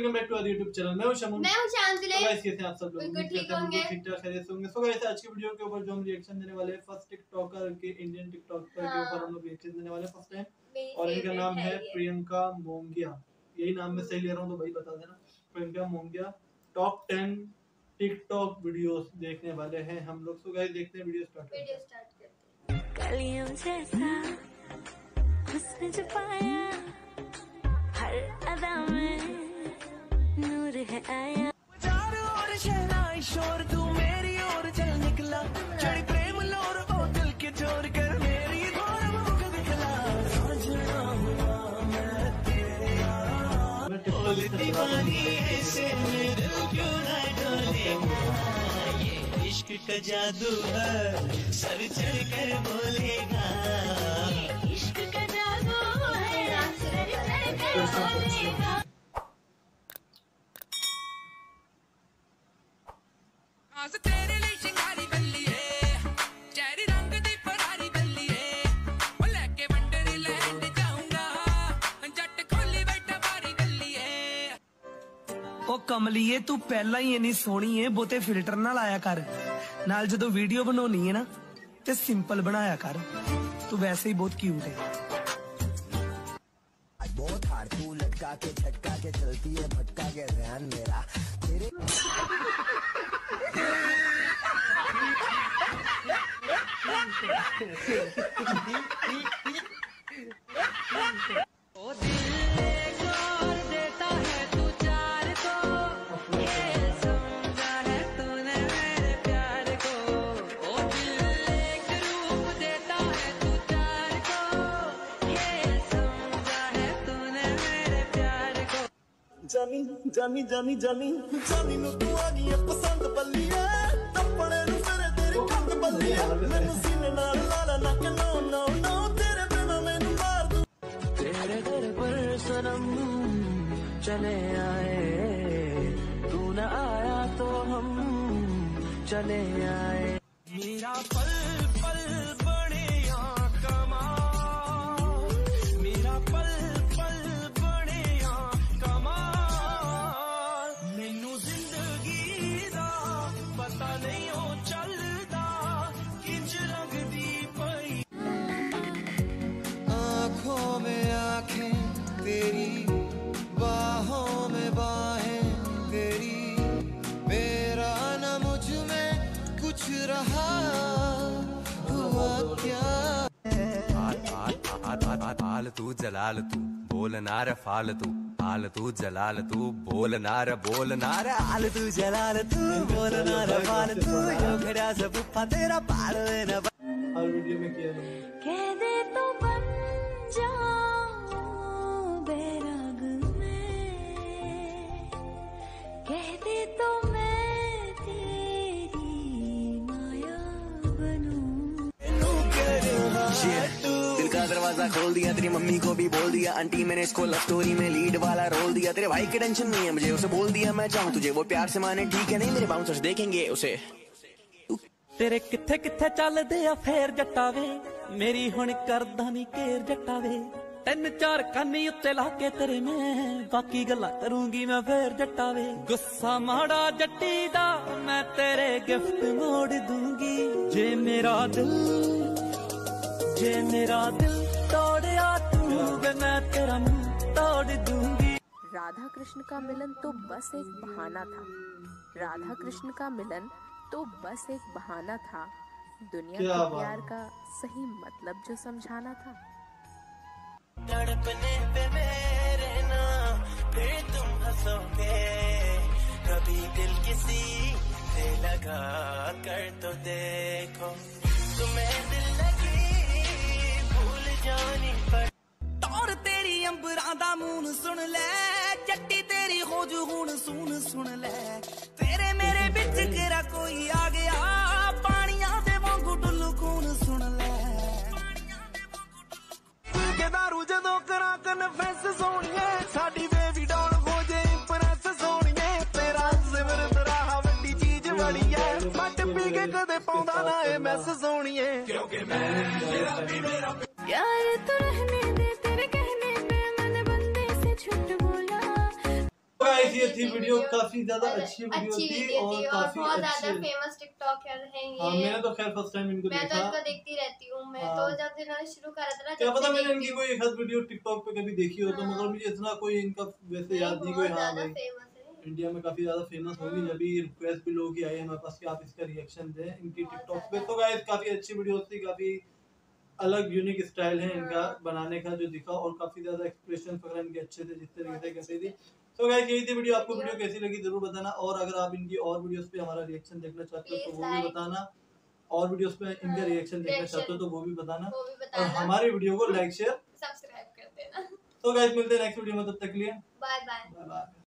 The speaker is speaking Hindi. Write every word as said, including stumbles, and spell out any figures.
Welcome back to our YouTube channel. मैं हूं शमून, मैं हूं शांतिले। तो गाइस कैसे हैं आप सब लोग? बिल्कुल ठीक होंगे, ठीक ठाक खैरियत से होंगे। सो गाइस आज की वीडियो के ऊपर जो हम रिएक्शन देने वाले हैं फर्स्ट टिकटॉकर के इंडियन टिकटॉकर के ऊपर हम लोग रिएक्शन देने वाले हैं फर्स्ट टाइम, और इनका नाम है प्रियंका मोंगिया। यही नाम मैं सही ले रहा हूं तो भाई बता देना। Priyanka Mongia top ten TikTok videos देखने वाले हैं हम लोग। सो गाइस देखते हैं, वीडियो स्टार्ट वीडियो स्टार्ट करते हैं। कलियों जैसा हुस्न छुपाया हर अदा में नूर है आया, चारों ओर शहनाई शोर तू मेरी ओर चल निकला, चढ़ी प्रेम लोर ओ दिल के चोर कर मेरी घोर मुख दिखला, साजना हुआ मैं तेरा दीवानी ऐसे में दिल क्यों ना डोलेगा, ये इश्क का जादू है सर चढ़ कर बोलेगा, ये इश्क का जादू है सर चढ़ कर बोलेगा। तेरे लिए शिंगारी बल्लिए चेरी रंग दी फरारी बल्लिए ओ लेके वंडरलैंड जाऊंगा जट खोली बैठा बारी बल्लिए। ओ कमलिए तू पहला ही इन्नी सोहनी है, बहुते फिल्टर ना लाया कर, नाल जदों वीडियो बनानी है ना ते सिंपल बनाया कर, तू वैसे ही बहुत क्यूट है। बहुत हार तू लटका के झटका के चलती है भटका के ध्यान मेरा तेरे ओ दिल एक और देता है तू चार को, ये समझा है तूने मेरे प्यार को, ओ दिल एक रूप देता है तू चार को, ये समझा है तूने मेरे प्यार को। जानी जानी जानी जानी जानी नु तू आ गई पसंद बल्लिया, टप्पणे नु तेरे तेरी कंद बल्लिया, मैनू सीने नाल लाला नक नो नो नो तेरे बिना मैनू मार दूं, तेरे घर पर सनम चले आए, तू न आया तो हम चले आए, मेरा पल पल बने कमाल, मेरा पल पल बने कमाल, मैनू जिंदगी दा पता नहीं हो चलदा किंज लगदी पई, आँखों में आँखें तेरी बाहों में बाहें तेरी, मेरा न मुझ में कुछ रहा हुआ क्या, आल तू जलाल तू बोल नार फाल तू, आल तू जलाल तू बोल नार बोल नार, आल तू जलाल तू बोल नार फाल तू, यो खड़ा सब पुप्पा तेरा पाल न और वीडियो में किया है कह दे तो बन जाऊं बैराग में, कह दे तो मैं तेरी माया बनूं, दिल का दरवाजा खोल दिया, तेरी मम्मी को भी बोल दिया, आंटी मैंने इसको लव स्टोरी में लीड वाला रोल दिया, तेरे भाई की टेंशन नहीं है मुझे, उसे बोल दिया मैं चाहूँ तुझे वो प्यार से माने, ठीक है नहीं मेरे बाउंसर्स देखेंगे उसे। तेरे किथे किथे चलदे आ फेर जट्टा वे, मेरी हुण करदा नी घेर जट्टा वे, तीन चार कानी उत्ते लाके तेरे मैं बाकी गल्लां करूंगी मैं फेर जट्टा वे, गुस्सा माड़ा जट्टी दा मैं तेरे गिफ्ट मोड़ दूंगी, जे मेरा दिल जे मेरा दिल तोड़या तू वे मैं तेरा मुंह तोड़ दूंगी। राधा कृष्ण का मिलन तो बस एक बहाना था, राधा कृष्ण का मिलन तो बस एक बहाना था, दुनिया के प्यार का सही मतलब जो समझाना था। तड़पने पे मेरे ना फिर तुम हंसोगे, कभी दिल किसी से लगा कर तो देखो, तुम्हें दिल लगी भूल जानी पर, तौर तेरी अंबरां दा मून सुन ले, जट्टी तेरी हो जू हुण सुन सुन ले, तेरे मेरे बिच केरा कोई आ गया, पानियां दे वांगू डुल्लू खून सुन ले, के दारू जदों करा कन्फेस सोनिए, साडी बेबी डॉल हो जे इंप्रेस सोनिए, तेरा सिमर तेरा वड्डी चीज बड़ी है, मट पी के कदे पाउंदा ना ए मैस सोनिए, क्योंकि मैं तेरा भी मेरा यार तू रहने दे, तेरे कहने पे मन बंदे से छुट बोला। गाइस ये थी वीडियो, काफी ज्यादा अच्छी वीडियो थी और काफी बहुत ज्यादा अच्छी। फेमस टिकटॉकर हैं ये। हाँ मैंने तो खैर फर्स्ट टाइम इनको मैं देखा। तो इनको देखती रहती हूँ मैं हाँ। तो जब इन्होंने शुरू करा था ना क्या जब पता से मैंने देखती इनकी कोई एक आध वीडियो टिकटॉक पे कभी देखी हो तो, हाँ। मगर मुझे इतना कोई इनका वैसे नहीं, याद नहीं कोई। बहुत हाँ ज्यादा भाई फेमस है। इंडिया में काफी ज्यादा फेमस होगी, जब भी रिक्वेस्ट भी लोगों की आई है हमारे पास कि आप इसका रिएक्शन दें इनकी बहुत टिकटॉक पे। ज्यादा। तो गाइस काफी अच्छी वीडियो थी, काफी अलग यूनिक स्टाइल है इनका हाँ। बनाने का जो दिखा, और काफी ज्यादा एक्सप्रेशन वगैरह इनके अच्छे थे जिस तरीके से कैसे थी। तो गाइस यही थी वीडियो, आपको वीडियो कैसी लगी जरूर बताना, और अगर आप इनकी और वीडियोस पे हमारा रिएक्शन देखना चाहते हो तो Please वो भी like। बताना, और वीडियोस पे इनका हाँ, रिएक्शन देखना reaction। चाहते हो तो वो भी बताना, वो भी और बताना। हमारे वीडियो को लाइक शेयर सब्सक्राइब कर देना। तो गाइस मिलते हैं नेक्स्ट वीडियो में, तब तक के लिए बाय बाय। Bye bye.